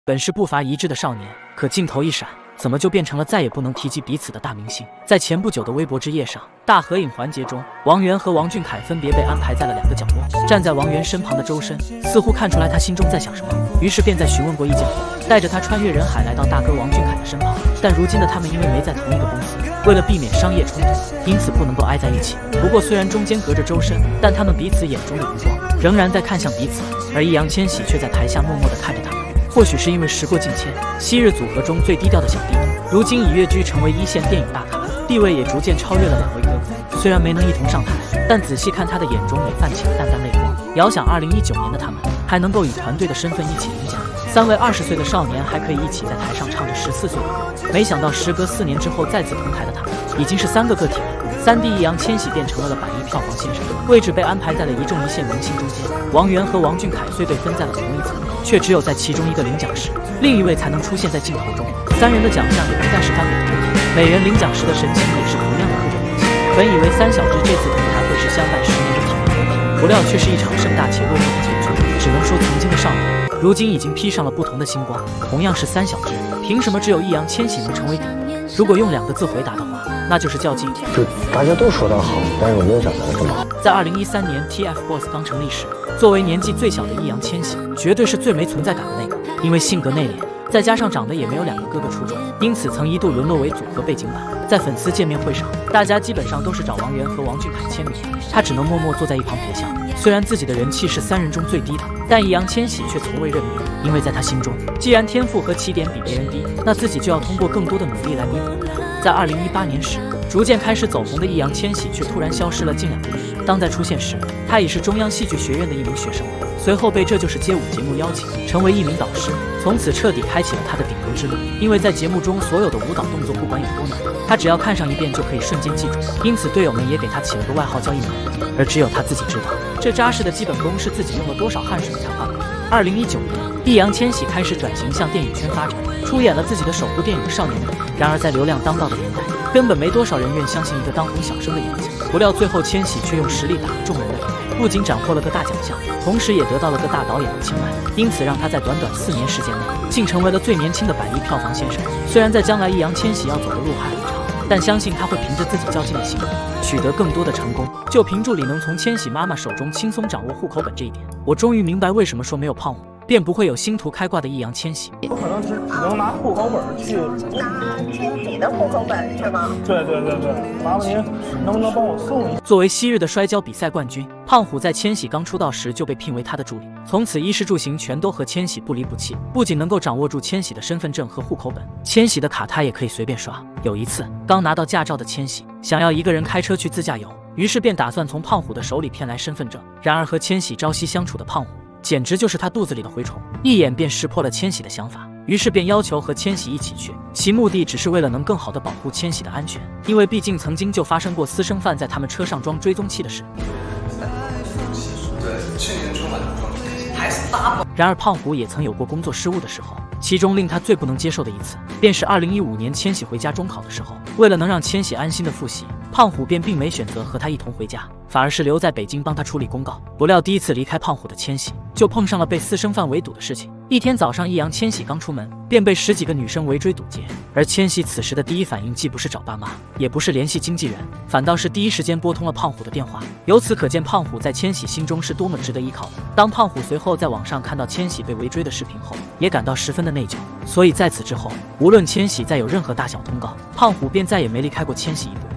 本是步伐一致的少年，可镜头一闪，怎么就变成了再也不能提及彼此的大明星？在前不久的微博之夜上，大合影环节中，王源和王俊凯分别被安排在了2个角落。站在王源身旁的周深，似乎看出来他心中在想什么，于是便在询问过意见后，带着他穿越人海来到大哥王俊凯的身旁。但如今的他们因为没在同一个公司，为了避免商业冲突，因此不能够挨在一起。不过虽然中间隔着周深，但他们彼此眼中的余光仍然在看向彼此，而易烊千玺却在台下默默地看着他们。或许是因为时过境迁，昔日组合中最低调的小弟弟，如今已跃居成为1线电影大咖，地位也逐渐超越了2位哥哥。虽然没能一同上台，但仔细看他的眼中也泛起了淡淡泪光。遥想2019年的他们，还能够以团队的身份一起领奖，3位20岁的少年还可以一起在台上唱着14岁的歌。没想到时隔4年之后再次同台的他们，已经是3个个体了。3弟易烊千玺变成了100亿票房先生，位置被安排在了一众1线明星中间。王源和王俊凯虽被分在了同一层，却只有在其中一个领奖时，另一位才能出现在镜头中。3人的奖项也不再是颁给同体，每人领奖时的神情也是同样的刻着表情。本以为3小只这次同台会是相伴10年的体面公平，不料却是一场盛大且落寞的结局。只能说曾经的少年，如今已经披上了不同的星光。同样是3小只，凭什么只有易烊千玺能成为顶呢？如果用2个字回答的话，那就是较劲。 就大家都说他好，但是我没有想到这么好。 在2013年 TFBOYS 刚成立时，作为年纪最小的易烊千玺，绝对是最没存在感的那个。因为性格内敛，再加上长得也没有2个哥哥出众，因此曾一度沦落为组合背景板。在粉丝见面会上，大家基本上都是找王源和王俊凯签名，他只能默默坐在一旁陪笑。虽然自己的人气是3人中最低的，但易烊千玺却从未认命，因为在他心中，既然天赋和起点比别人低，那自己就要通过更多的努力来弥补他。在2018年时，逐渐开始走红的易烊千玺却突然消失了近2个月。当再出现时，他已是中央戏剧学院的一名学生了。随后被《这就是街舞》节目邀请，成为一名导师，从此彻底开启了他的顶流之路。因为在节目中所有的舞蹈动作不管有多难，他只要看上1遍就可以瞬间记住，因此队友们也给他起了个外号叫一秒。而只有他自己知道，这扎实的基本功是自己用了多少汗水才换来的。2019年，易烊千玺开始转型向电影圈发展，出演了自己的首部电影《少年的你》。然而在流量当道的年代，根本没多少人愿相信一个当红小生的演技。不料最后千玺却用实力打了众人的脸，不仅斩获了个大奖项，同时也得到了个大导演的青睐，因此让他在短短4年时间内，竟成为了最年轻的100亿票房先生。虽然在将来易烊千玺要走的路还很长，但相信他会凭着自己较劲的性格，取得更多的成功。就凭助理能从千玺妈妈手中轻松掌握户口本这一点，我终于明白为什么说没有胖虎，便不会有星途开挂的易烊千玺。 我可能只能拿户口本去拿千玺的户口本是吗？ 对，麻烦您能不能帮我送一下？ 作为昔日的摔跤比赛冠军，胖虎在千玺刚出道时就被聘为他的助理，从此衣食住行全都和千玺不离不弃。不仅能够掌握住千玺的身份证和户口本，千玺的卡他也可以随便刷。有一次，刚拿到驾照的千玺想要一个人开车去自驾游，于是便打算从胖虎的手里骗来身份证。然而和千玺朝夕相处的胖虎，简直就是他肚子里的蛔虫，一眼便识破了千玺的想法，于是便要求和千玺一起去，其目的只是为了能更好的保护千玺的安全，因为毕竟曾经就发生过私生饭在他们车上装追踪器的事。 对，去年春晚的装还是大宝。 然而胖虎也曾有过工作失误的时候，其中令他最不能接受的一次，便是2015年千玺回家中考的时候，为了能让千玺安心的复习，胖虎便并没选择和他一同回家，反而是留在北京帮他处理公告。不料第一次离开胖虎的千玺，就碰上了被私生饭围堵的事情。一天早上，易烊千玺刚出门，便被10几个女生围追堵截，而千玺此时的第一反应既不是找爸妈，也不是联系经纪人，反倒是第一时间拨通了胖虎的电话。由此可见，胖虎在千玺心中是多么值得依靠的。当胖虎随后在网上看到千玺被围追的视频后，也感到十分的内疚，所以在此之后，无论千玺再有任何大小通告，胖虎便再也没离开过千玺一步。